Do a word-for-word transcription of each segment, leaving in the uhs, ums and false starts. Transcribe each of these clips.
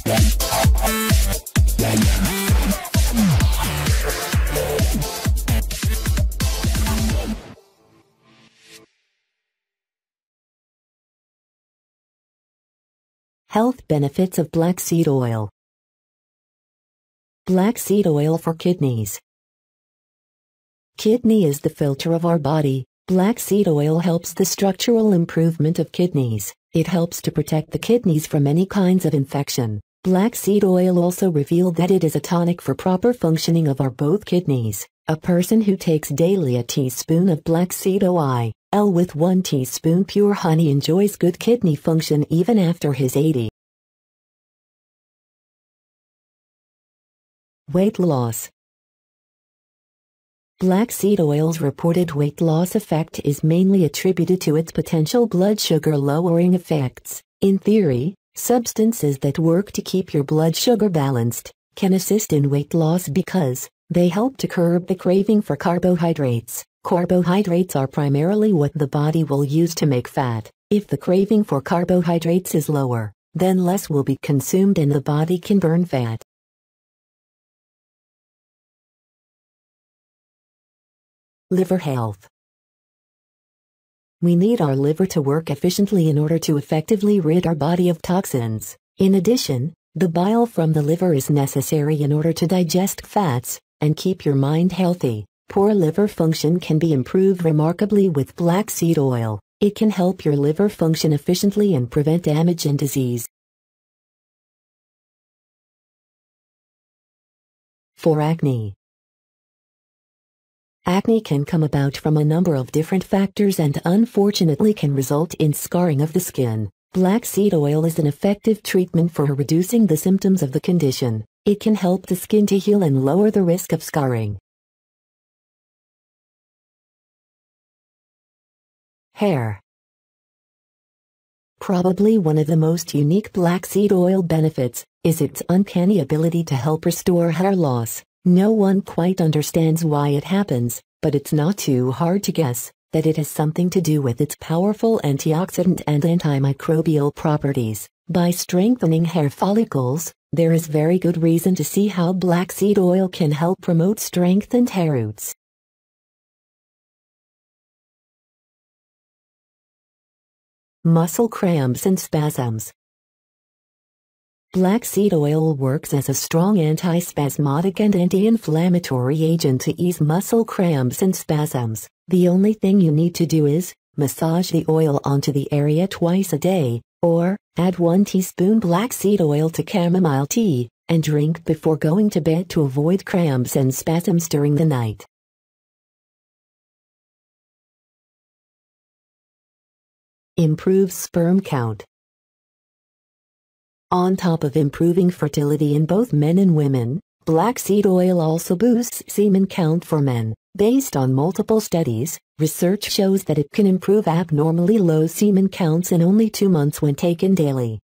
Health benefits of black seed oil. Black seed oil for kidneys. Kidney is the filter of our body. Black seed oil helps the structural improvement of kidneys. It helps to protect the kidneys from any kinds of infection. Black seed oil also revealed that it is a tonic for proper functioning of our both kidneys. A person who takes daily a teaspoon of black seed oil with one teaspoon pure honey enjoys good kidney function even after his eighty. Weight loss. Black seed oil's reported weight loss effect is mainly attributed to its potential blood sugar lowering effects. In theory, substances that work to keep your blood sugar balanced can assist in weight loss because they help to curb the craving for carbohydrates. Carbohydrates are primarily what the body will use to make fat. If the craving for carbohydrates is lower, then less will be consumed and the body can burn fat. Liver health. We need our liver to work efficiently in order to effectively rid our body of toxins. In addition, the bile from the liver is necessary in order to digest fats and keep your mind healthy. Poor liver function can be improved remarkably with black seed oil. It can help your liver function efficiently and prevent damage and disease. For acne. Acne can come about from a number of different factors and unfortunately can result in scarring of the skin. Black seed oil is an effective treatment for reducing the symptoms of the condition. It can help the skin to heal and lower the risk of scarring. Hair. Probably one of the most unique black seed oil benefits is its uncanny ability to help restore hair loss. No one quite understands why it happens, but it's not too hard to guess that it has something to do with its powerful antioxidant and antimicrobial properties. By strengthening hair follicles, there is very good reason to see how black seed oil can help promote strengthened hair roots. Muscle cramps and spasms. Black seed oil works as a strong antispasmodic and anti-inflammatory agent to ease muscle cramps and spasms. The only thing you need to do is massage the oil onto the area twice a day, or add one teaspoon black seed oil to chamomile tea, and drink before going to bed to avoid cramps and spasms during the night. Improves sperm count. On top of improving fertility in both men and women, black seed oil also boosts semen count for men. Based on multiple studies, research shows that it can improve abnormally low semen counts in only two months when taken daily.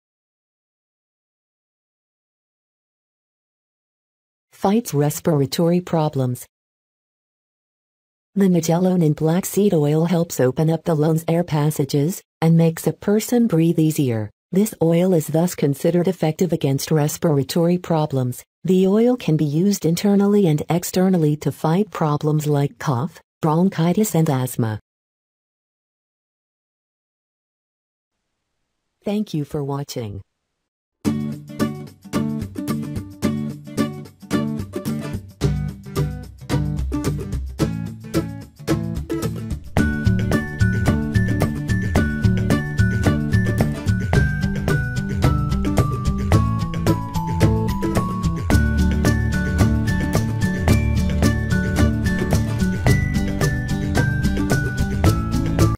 Fights respiratory problems. The nigellone in black seed oil helps open up the lungs' air passages and makes a person breathe easier. This oil is thus considered effective against respiratory problems. The oil can be used internally and externally to fight problems like cough, bronchitis and asthma. Thank you for watching.